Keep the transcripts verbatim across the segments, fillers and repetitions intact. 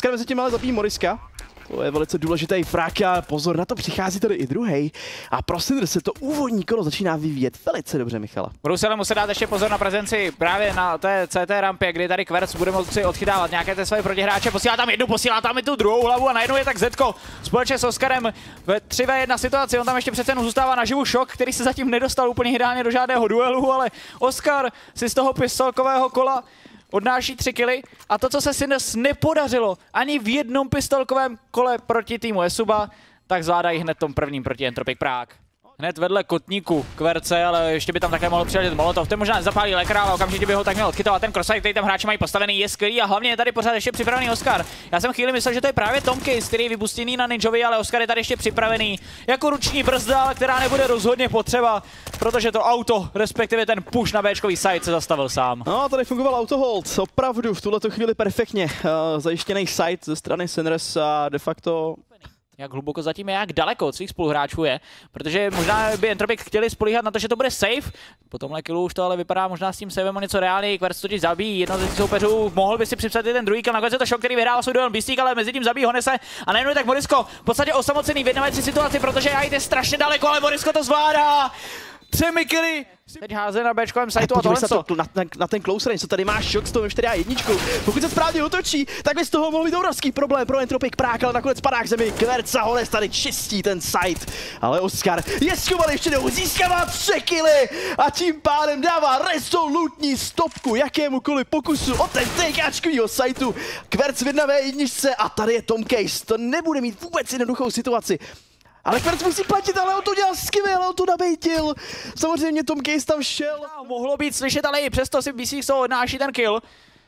Oskar mezi tím ale zabíjí Moriska. To je velice důležitý frak a pozor, na to přichází tady i druhý. A pro Syndr se to úvodní kolo začíná vyvíjet velice dobře, Michala. Budou se ale muset dát ještě pozor na prezenci právě na té C T rampě, kdy tady Kverc bude moci odchytávat nějaké ty své protihráče. Posílá tam jednu, posílá tam i tu druhou hlavu a najednou je tak Zetko společně s Oskarem ve tři ve jedna situaci. On tam ještě přece jenom zůstává naživu Šok, který se zatím nedostal úplně ideálně do žádného duelu, ale Oskar si z toho pistolkového kola odnáší tři kily a to, co se Synders nepodařilo ani v jednom pistolkovém kole proti týmu Esuba, tak zvládají hned tom prvním proti Entropic Prague. Hned vedle kotníku Kverce, ale ještě by tam také mohl přiletět Molotov. Ten možná nezapálí Lekra, ale okamžitě by ho tak měl odchytovat. Ten crossfire, který tam hráči mají postavený, je skvělý a hlavně je tady pořád ještě připravený Oskar. Já jsem chvíli myslel, že to je právě Tom Case, který je vybustěný na Ninjovi, ale Oskar je tady ještě připravený jako ruční brzda, ale která nebude rozhodně potřeba, protože to auto, respektive ten push na Bčkový side se zastavil sám. No, tady fungoval autohold, opravdu v tuhleto chvíli perfektně. Uh, zajištěný side ze strany Synders a de facto Jak hluboko zatím je, jak daleko od svých spoluhráčů je, protože možná by Entropic chtěli spolíhat na to, že to bude safe. Po tomhle killu už to ale vypadá možná s tím savem o něco reálněji. Kverc totiž zabíjí jedno ze soupeřů, mohl by si připsat i ten druhý kill, nakonec je to Šok, který vyhrál svůj duel Beastík, ale mezi tím zabíjí Honese a najednou je tak Morisko v podstatě osamocený v jedné situaci, protože Ait je strašně daleko, ale Morisko to zvládá. Třemi killy. Teď háze na Bčkovém sajtu a tohle to. Na, na, na ten close range, co tady má Šok s tou čtyři jedna. Pokud se správně otočí, tak by z toho mohl být obrovský problém pro Entropic Prague, ale nakonec padá k zemi. Kverc a Hones tady čistí ten site. Ale Oskar je schovaný ještě jednou, získává tři killy a tím pádem dává rezolutní stopku jakémukoliv pokusu o ten TKčkovýho sajtu. Kverc v jedna ve jedna a tady je Tom Case. To nebude mít vůbec jednoduchou situaci. Ale Kverc musí platit, ale on to dělal skvěle, on to nabejtil. Samozřejmě Tom Case tam šel. Mohlo být slyšet, ale i přesto si B C X odnáší ten kill.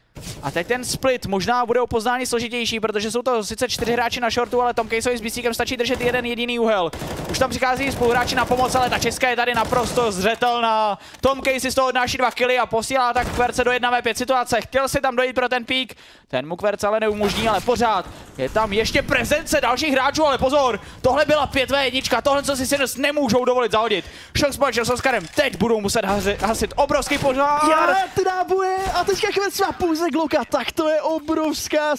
A teď ten split možná bude o poznání složitější, protože jsou to sice čtyři hráči na shortu, ale Tom Caseovi s Beastíkem stačí držet jeden jediný úhel. Už tam přichází spoluhráči na pomoc, ale ta česká je tady naprosto zřetelná. Tom Case si z toho odnáší dva killy a posílá tak Kverce do jedna ve pět situace. Chtěl si tam dojít pro ten pík, ten mu Kverce ale neumožní, ale pořád je tam ještě prezence dalších hráčů, ale pozor, tohle byla pět ve jedna, tohle co si Synders nemůžou dovolit zahodit. Šok společně s Oskarem, teď budou muset hasit obrovský požár. Já teda bude a teďka Kverc má pouze Glocka, tak to je obrovská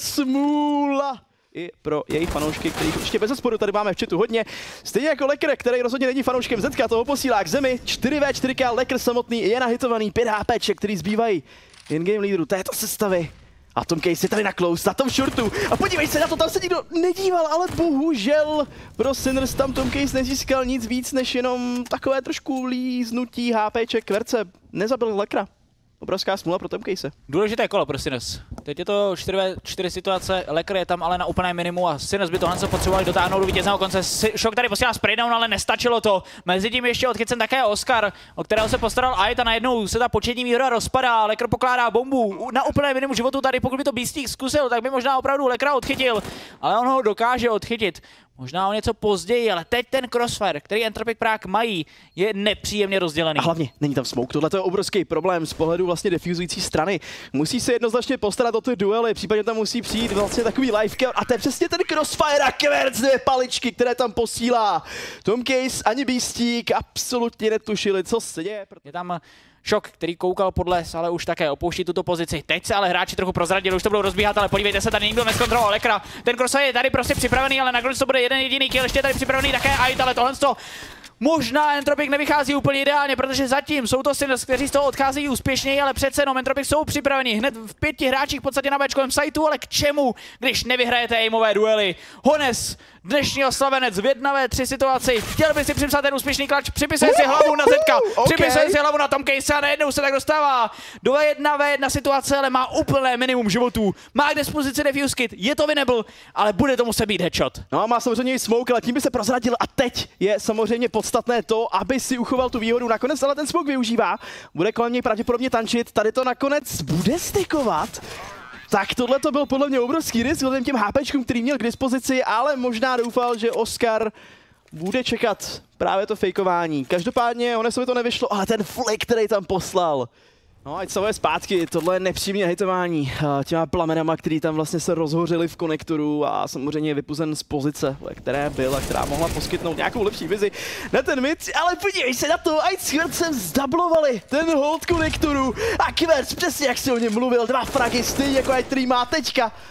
smůla i pro jejich fanoušky, kterých ještě bez sporu tady máme v chatu hodně. Stejně jako Lekr, který rozhodně není fanouškem Zetka, toho posílá k zemi. čtyři ve čtyři, Lekr samotný je nahitovaný, pět HPček, který zbývají in-game lídru této sestavy. A Tom Case je tady na close, na tom shortu. A podívej se na to, tam se nikdo nedíval, ale bohužel pro Synders tam Tom Case nezískal nic víc, než jenom takové trošku líznutí HPček. Kverce nezabil Lekra. Obrovská smůla pro Tom Case. Důležité kolo pro Synders. Teď je to čtyři ve čtyři situace, Lekr je tam ale na úplné minimu a Synders by tohle potřebovali dotáhnout do vítězného konce. Šok tady posílá spraydown, ale nestačilo to. Mezitím ještě odchycen také Oskar, o kterého se postaral Ait a najednou se ta početní výhoda rozpadá. Lekr pokládá bombu na úplné minimu životu tady, pokud by to Beastík zkusil, tak by možná opravdu Lekra odchytil, ale on ho dokáže odchytit. Možná o něco později, ale teď ten crossfire, který Entropic Prague mají, je nepříjemně rozdělený. A hlavně není tam smoke, tohle je obrovský problém z pohledu vlastně defuzující strany. Musí se jednoznačně postarat o ty duely, případně tam musí přijít vlastně takový life kill a to je přesně ten crossfire a Kverc dvě paličky, které tam posílá. Tom Case ani Beastík absolutně netušili, co se děje. Je tam Šok, který koukal pod les, ale už také opouští tuto pozici. Teď se ale hráči trochu prozradili, už to budou rozbíhat, ale podívejte se, tady nikdo nezkontroloval Lekra. Ten crossfire je tady prostě připravený, ale nakonec to bude jeden jediný kill, ještě je tady připravený také Ait, ale tohle to možná Entropic nevychází úplně ideálně, protože zatím jsou to Synders, kteří z toho odcházejí úspěšněji, ale přece jenom Entropic jsou připraveni hned v pěti hráčích v podstatě na Bčkovém sajtu, ale k čemu, když nevyhrajete aimové duely? Hones, dnešní oslavenec v jedna ve tři situaci, chtěl by si připsat ten úspěšný klač, připisuje si hlavu na Zetka, okay. Připisuje si hlavu na Tom Case a najednou se tak dostává do jedna ve jedna situace, ale má úplné minimum životů, má k dispozici defuse kit, je to winnable, ale bude to muset být headshot. No a má samozřejmě i smoke, ale tím by se prozradil a teď je samozřejmě podstatné to, aby si uchoval tu výhodu. Nakonec ale ten smoke využívá, bude kolem něj pravděpodobně tančit, tady to nakonec bude stikovat. Tak tohle to byl podle mě obrovský risk vzhledem těm HPčkům, který měl k dispozici, ale možná doufal, že Oskar bude čekat právě to fejkování. Každopádně Honesovi to nevyšlo, ale ten flick, který tam poslal. No a celé zpátky, tohle je nepříjemné hitování těma plamenama, který tam vlastně se rozhořili v konektoru a samozřejmě je vypuzen z pozice, které byla, která mohla poskytnout nějakou lepší vizi na ten mid, ale podívej se na to, Ait s Kvercem zdablovali ten hold konektoru a Kverc, přesně jak si o něm mluvil, dva fragy stejně jako Ait, který má teďka.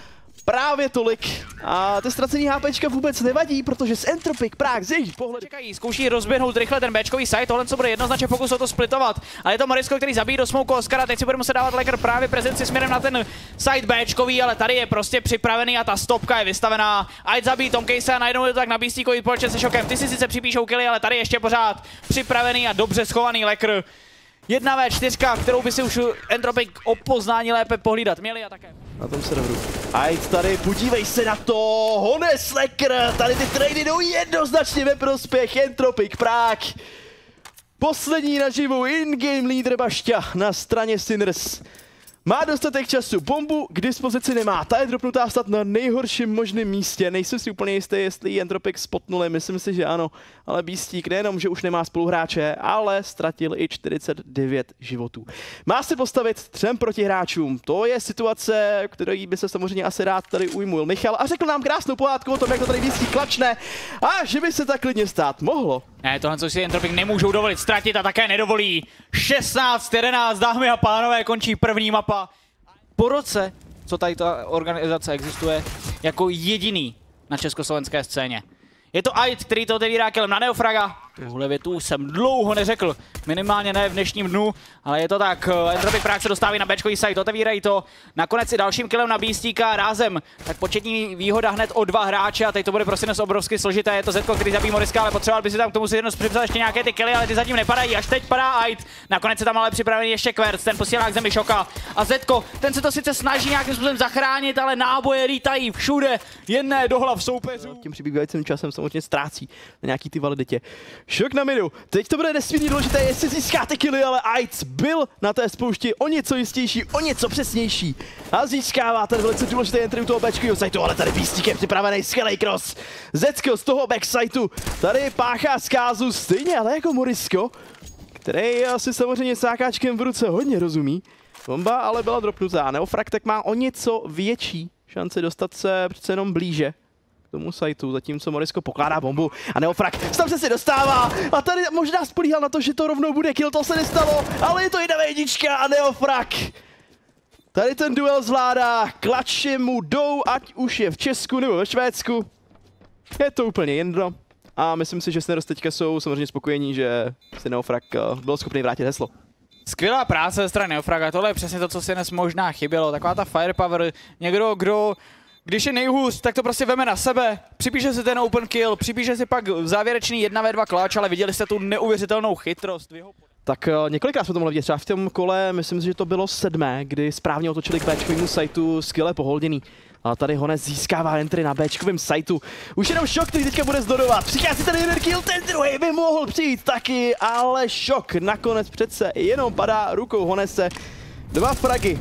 Právě tolik. A ty ztracený HPčka vůbec nevadí, protože z Entropic Prague z jejich pohledu čekají, zkouší rozběhnout rychle ten Bčkový site, tohle co bude jednoznačně pokus o to splitovat. Ale je to Morisko, který zabíjí do smoku Oscara, teď si bude muset dávat Lekr právě prezenci směrem na ten site Bčkový, ale tady je prostě připravený a ta stopka je vystavená. Ait zabíjí Tom Case a najednou je to tak na Beastíkovi společně se Šokem. Ty si sice připíšou killy, ale tady ještě pořád připravený a dobře schovaný Lekr. jedna vé čtyři, kterou by si už Entropic o poznání lépe pohlídat měli a také. Na tom se dobru. Ait tady, podívej se na to, Hones Lekr, tady ty trady jdou jednoznačně ve prospěch Entropic Prague. Poslední naživu in-game lídr Bašťa na straně Sinners. Má dostatek času, bombu k dispozici nemá, ta je dropnutá snad na nejhorším možném místě, nejsem si úplně jistý, jestli ji Entropic spotnuli, myslím si, že ano, ale Beastík nejenom, že už nemá spoluhráče, ale ztratil i čtyřicet devět životů. Má se postavit třem protihráčům, to je situace, který by se samozřejmě asi rád tady ujmul Michal a řekl nám krásnou pohádku o tom, jak to tady Beastík klačne a že by se tak klidně stát mohlo. Ne, tohle, co si Entropic nemůžou dovolit ztratit a také nedovolí. šestnáct jedenáct, dámy a pánové, končí první mapa. Po roce, co tady ta organizace existuje, jako jediný na československé scéně. Je to Ait, který to otevírá killem na Neofraga. Tuhle větu jsem dlouho neřekl, minimálně ne v dnešním dnu, ale je to tak. Entropic Prague se dostávají na Bčkový site, otevírají to. Nakonec i dalším killem na Beastíka rázem. Tak početní výhoda hned o dva hráče a teď to bude prostě dnes obrovsky složité. Je to Zetko, který zabíjí Moriska, ale potřeboval by si tam k tomu si jedno připsat ještě nějaké ty killy, ale ty zatím nepadají. Až teď padá Ait. Nakonec je tam ale připravený ještě Kverc, ten posílá k zemi Šoka. A Zetko, ten se to sice snaží nějakým způsobem zachránit, ale náboje lítají všude, jedné do hlav soupeřů. Tím přibývajícím časem samozřejmě ztrácí na nějaký ty validitě. Šok na midu. Teď to bude nesmírně důležité, jestli získáte killy, ale Ait byl na té spoušti o něco jistější, o něco přesnější. A získává ten velice důležitý entry u toho Bčkového siteu, ale tady Beastík je připravený skvělej cross. Zetko z toho backsiteu tady páchá zkázu stejně, ale jako Morisko, který asi samozřejmě s ákáčkem v ruce hodně rozumí. Bomba ale byla dropnutá. Neofrag tak má o něco větší šanci dostat se přece jenom blíže tomu siteu, zatímco Morisko pokládá bombu a Neofrag tam se si dostává a tady možná spolíhal na to, že to rovnou bude kill, to se nestalo, ale je to jedna jednička a Neofrag tady ten duel zvládá, klače mu jdou, ať už je v Česku nebo ve Švédsku, je to úplně jedno a myslím si, že Sinners teďka jsou samozřejmě spokojení, že si Neofrag byl schopný vrátit heslo. Skvělá práce ze strany Neofraga, tohle je přesně to, co si dnes možná chybělo, taková ta firepower, někdo, kdo když je nejhůř, tak to prostě veme na sebe, připíše si ten open kill, připíše si pak závěrečný jedna vé dva kláč, ale viděli jste tu neuvěřitelnou chytrost. Tak uh, několikrát jsme to mohli vidět, třeba v tom kole, myslím si, že to bylo sedmé, kdy správně otočili k Bčkovému siteu, skvěle poholděný. A tady Hones získává entry na Bčkovém siteu. Už jenom Šok, který teďka bude zdodovat. Přichází tady jeden kill, ten druhý by mohl přijít taky, ale Šok nakonec přece jenom padá rukou Honese. Dva fragy.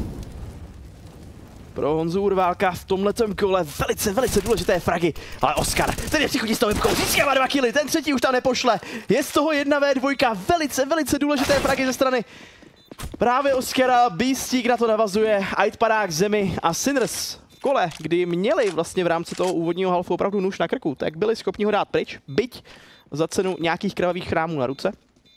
Pro Honzu Urválka v tomhletom kole velice, velice důležité fragy. Ale Oskar, ten je přichodí s tou vypkou, získává dva killy, ten třetí už tam nepošle. Je z toho jedna vé dva, velice, velice důležité fragy ze strany právě Oskara. Beastík na to navazuje, Ait padá k zemi a Sinners v kole, kdy měli vlastně v rámci toho úvodního halfu opravdu nůž na krku, tak byli schopni ho dát pryč, byť za cenu nějakých krvavých chrámů na ruce.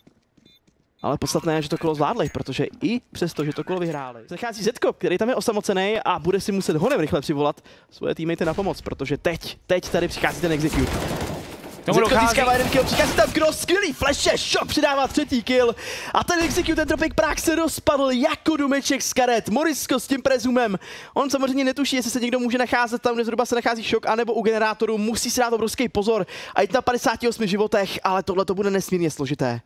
Ale podstatné je, že to kolo zvládli, protože i přesto, že to kolo vyhráli. Zachází Zetko, který tam je osamocený a bude si muset honem rychle přivolat svoje teammatey na pomoc, protože teď, teď tady přichází ten execute. Zetko získává jeden kill, přichází tam cross, skvělý flashe, Šok přidává třetí kill a ten execute Entropic Prague se rozpadl jako domeček z karet. Morisko s tím prezumem, on samozřejmě netuší, jestli se někdo může nacházet tam, kde zhruba se nachází Šok, anebo u generátoru, musí si dát obrovský pozor a jít na padesáti osmi životech, ale tohle to bude nesmírně složité.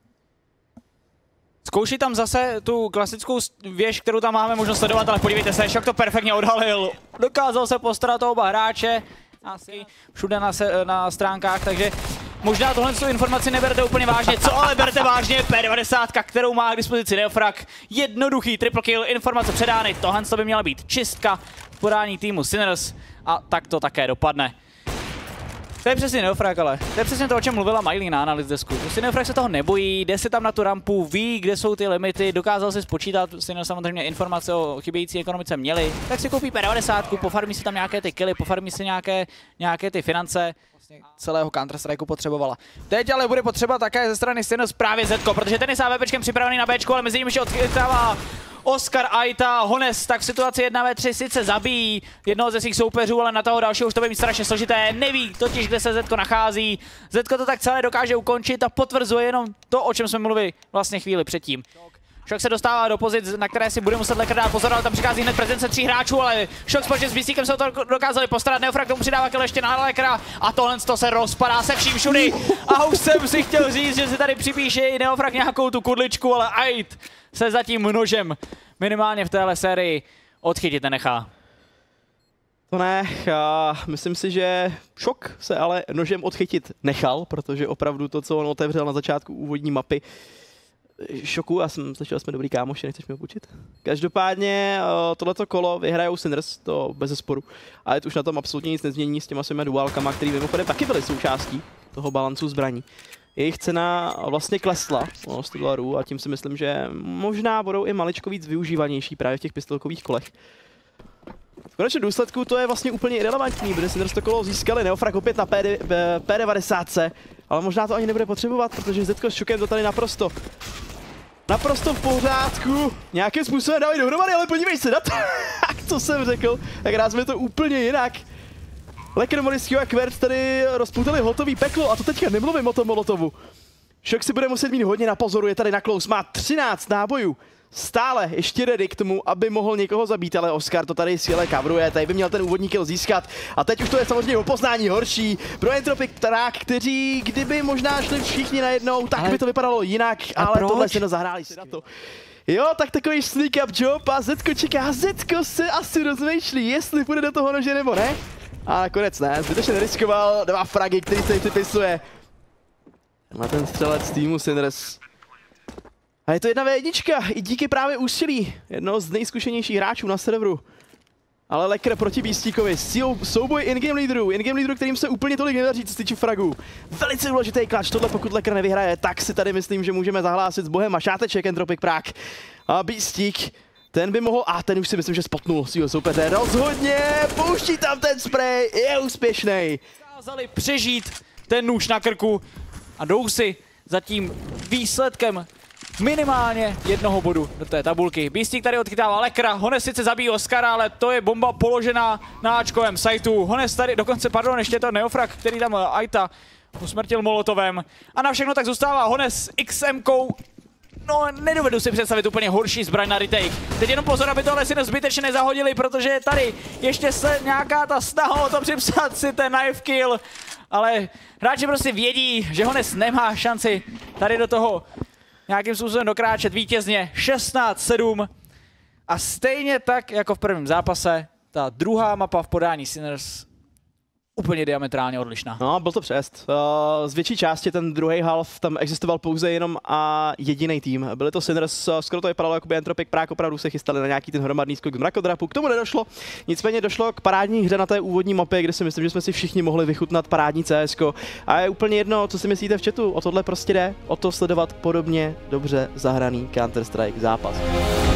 Zkouší tam zase tu klasickou věž, kterou tam máme možnost sledovat, ale podívejte se, Šok to perfektně odhalil. Dokázal se postarat o oba hráče, asi všude na, se, na stránkách, takže možná tohle tu informaci neberte úplně vážně. Co ale berte vážně, P devadesát, kterou má k dispozici Neofrag. Jednoduchý triple kill, informace předány, tohle by měla být čistka v podání týmu Sinners a tak to také dopadne. To je přesně Neofrag, ale to je přesně to, o čem mluvila Miley na analýz desku. Prostě Neofrag se toho nebojí, jde si tam na tu rampu, ví, kde jsou ty limity, dokázal si spočítat, Sinners samozřejmě informace o chybějící ekonomice měli, tak si koupí P devadesát, pofarmí si tam nějaké ty killy, pofarmí si nějaké, nějaké ty finance. Celého Counter-Strike potřebovala. Teď ale bude potřeba také ze strany Sinners právě Zetko, protože ten je s AWPčkem připravený na Bčku, ale mezi nimi ještě odchytává Oscar, Aita, Hones, tak v situaci jedna ve tři sice zabíjí jednoho ze svých soupeřů, ale na toho dalšího už to bude mít strašně složité, neví totiž, kde se Zetko nachází. Zetko to tak celé dokáže ukončit a potvrzuje jenom to, o čem jsme mluvili vlastně chvíli předtím. Šok se dostává do pozic, na které si bude muset Lekr dát pozor, ale tam přichází hned prezence tří hráčů, ale Šok společně s Beastíkem se to dokázali postarat, Neofrak tomu přidává kill ještě na Lekra a tohle to se rozpadá se vším všudy. A už jsem si chtěl říct, že si tady připíše i Neofrak nějakou tu kudličku, ale Ait se zatím nožem minimálně v téhle sérii odchytit nenechá. To ne, já myslím si, že Šok se ale nožem odchytit nechal, protože opravdu to, co on otevřel na začátku úvodní mapy, Šoku, já jsem slyšel, že jsme dobrý kámoši, nechceš mi ho půjčit? Každopádně tohleto kolo vyhrajou Sinners, to bez zesporu. Ale už na tom absolutně nic nezmění s těma svými duálkama, který mimochodem taky byly součástí toho balancu zbraní. Jejich cena vlastně klesla o sto dolarů a tím si myslím, že možná budou i maličko víc využívanější právě v těch pistolkových kolech. V konečném důsledku to je vlastně úplně irelevantní, protože Sinners to kolo získali, Neofrak opět na P devadesát, ale možná to ani nebude potřebovat, protože Zetko s Šokem to tady naprosto Naprosto v pořádku, nějakým způsobem dávají dohromady, ale podívej se na to, jak to jsem řekl, tak rád jsme to úplně jinak. Lekr, Moriskio a Quert tady rozpoutali hotový peklo a to teďka nemluvím o tom Molotovu. Šok si bude muset mít hodně na pozoru, je tady na close, má třináct nábojů. Stále ještě ready k tomu, aby mohl někoho zabít, ale Oscar to tady skvěle coveruje, tady by měl ten úvodní kill získat. A teď už to je samozřejmě o poznání horší pro Entropic Track, kteří kdyby možná šli všichni najednou, tak ale... by to vypadalo jinak, ale proč? Tohle se zahráli si na to. Jo, tak takový sneak up job a Zetko čeká, Zetko se asi rozmýšlí, jestli půjde do toho nože nebo ne. A nakonec ne, zbytečně neriskoval, dva fragy, který se připisuje. Na ten střelec týmu Sinners. A je to jedna vé jedna, i díky právě úsilí jednoho z nejzkušenějších hráčů na serveru. Ale Lekr proti Beastíkovi, souboj in-game leaderů, in-game leaderů, kterým se úplně tolik nedaří, co se týče fragů. Velice důležitý klač, tohle pokud Lekr nevyhraje, tak si tady myslím, že můžeme zahlásit s bohem a šáteček Entropic Prague. A Beastík, ten by mohl, a ten už si myslím, že spotnul svýho soupeře, rozhodně, pouští tam ten spray, je úspěšný. Dokázali přežít ten nůž na krku a jdou si za tím výsledkem minimálně jednoho bodu do té tabulky. Beastík tady odchytává Lekra, Hones sice zabíjí Oscara, ale to je bomba položená na áčkovém sajtu. Hones tady, dokonce, pardon, ještě to Neofrak, který tam Aita usmrtil molotovem. A na všechno tak zůstává Hones X M kou. No, nedovedu si představit úplně horší zbraň na retake. Teď jenom pozor, aby tohle si zbytečně nezahodili, protože tady ještě se nějaká ta snaha o to připsat si ten knife kill. Ale hráči prostě vědí, že Hones nemá šanci tady do toho nějakým způsobem dokráčet vítězně šestnáct sedm. A stejně tak jako v prvním zápase, ta druhá mapa v podání Sinners úplně diametrálně odlišná. No, byl to přest. Z větší části ten druhý half tam existoval pouze jenom a jediný tým. Byli to Sinners, skoro to vypadalo, jako by Entropic Prague opravdu se chystali na nějaký ten hromadný skok z mrakodrapu. K tomu nedošlo. Nicméně došlo k parádní hře na té úvodní mapě, kde si myslím, že jsme si všichni mohli vychutnat parádní C S ko. A je úplně jedno, co si myslíte v chatu. O tohle prostě jde. O to sledovat podobně dobře zahraný Counter-Strike zápas.